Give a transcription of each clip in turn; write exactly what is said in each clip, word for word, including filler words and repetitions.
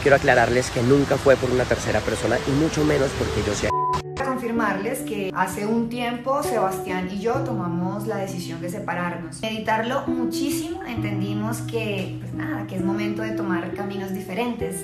Quiero aclararles que nunca fue por una tercera persona y mucho menos porque yo sea. Confirmarles que hace un tiempo Sebastián y yo tomamos la decisión de separarnos. Meditarlo muchísimo, entendimos que, pues nada, que es momento de tomar caminos diferentes.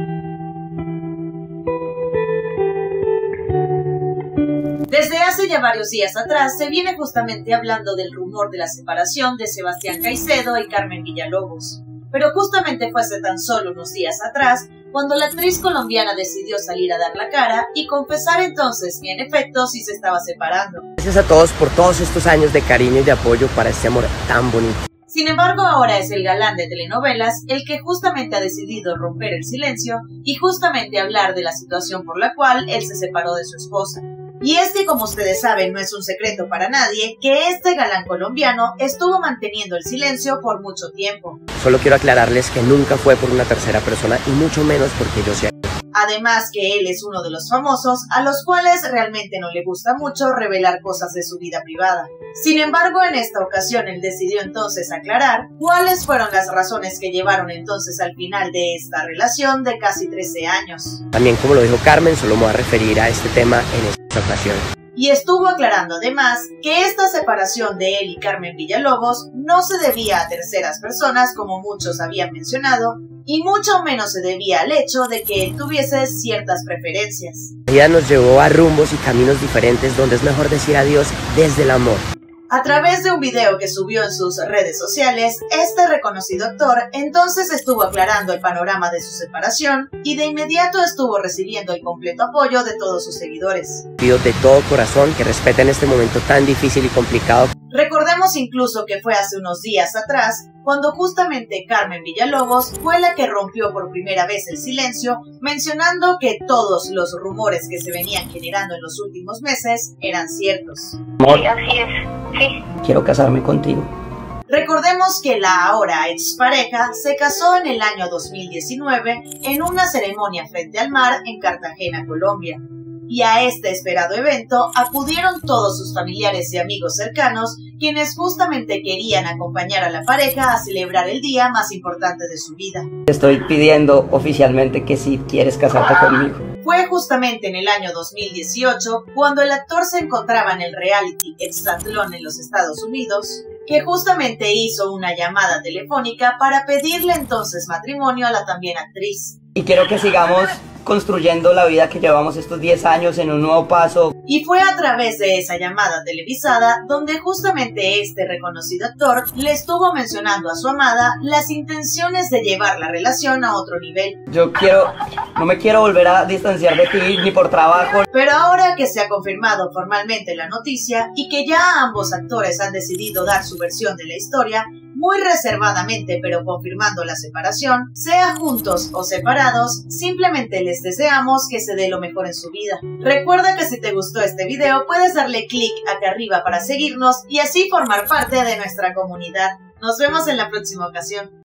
Desde hace ya varios días atrás se viene justamente hablando del rumor de la separación de Sebastián Caicedo y Carmen Villalobos. Pero justamente fue hace tan solo unos días atrás cuando la actriz colombiana decidió salir a dar la cara y confesar entonces que en efecto sí se estaba separando. Gracias a todos por todos estos años de cariño y de apoyo para este amor tan bonito. Sin embargo, ahora es el galán de telenovelas el que justamente ha decidido romper el silencio y justamente hablar de la situación por la cual él se separó de su esposa. Y es que, como ustedes saben, no es un secreto para nadie que este galán colombiano estuvo manteniendo el silencio por mucho tiempo. Solo quiero aclararles que nunca fue por una tercera persona y mucho menos porque yo sea. Además que él es uno de los famosos a los cuales realmente no le gusta mucho revelar cosas de su vida privada. Sin embargo, en esta ocasión él decidió entonces aclarar cuáles fueron las razones que llevaron entonces al final de esta relación de casi trece años. También, como lo dijo Carmen, solo me voy a referir a este tema en esta ocasión. Y estuvo aclarando además que esta separación de él y Carmen Villalobos no se debía a terceras personas como muchos habían mencionado, y mucho menos se debía al hecho de que él tuviese ciertas preferencias. La vida nos llevó a rumbos y caminos diferentes donde es mejor decir adiós desde el amor. A través de un video que subió en sus redes sociales, este reconocido actor entonces estuvo aclarando el panorama de su separación y de inmediato estuvo recibiendo el completo apoyo de todos sus seguidores. Pido de todo corazón que respeten este momento tan difícil y complicado. Recordemos incluso que fue hace unos días atrás cuando justamente Carmen Villalobos fue la que rompió por primera vez el silencio, mencionando que todos los rumores que se venían generando en los últimos meses eran ciertos. Sí, así es, sí. Quiero casarme contigo. Recordemos que la ahora expareja se casó en el año dos mil diecinueve en una ceremonia frente al mar en Cartagena, Colombia. Y a este esperado evento acudieron todos sus familiares y amigos cercanos, quienes justamente querían acompañar a la pareja a celebrar el día más importante de su vida. Te estoy pidiendo oficialmente que si quieres casarte conmigo. Fue justamente en el año dos mil dieciocho, cuando el actor se encontraba en el reality Exatlón en los Estados Unidos, que justamente hizo una llamada telefónica para pedirle entonces matrimonio a la también actriz. Y quiero que sigamos construyendo la vida que llevamos estos diez años en un nuevo paso. Y fue a través de esa llamada televisada donde justamente este reconocido actor le estuvo mencionando a su amada las intenciones de llevar la relación a otro nivel. Yo quiero, no me quiero volver a distanciar de ti ni por trabajo. Pero ahora que se ha confirmado formalmente la noticia y que ya ambos actores han decidido dar su versión de la historia, muy reservadamente pero confirmando la separación, sea juntos o separados, simplemente les deseamos que se dé lo mejor en su vida. Recuerda que si te gustó este video puedes darle clic acá arriba para seguirnos y así formar parte de nuestra comunidad. Nos vemos en la próxima ocasión.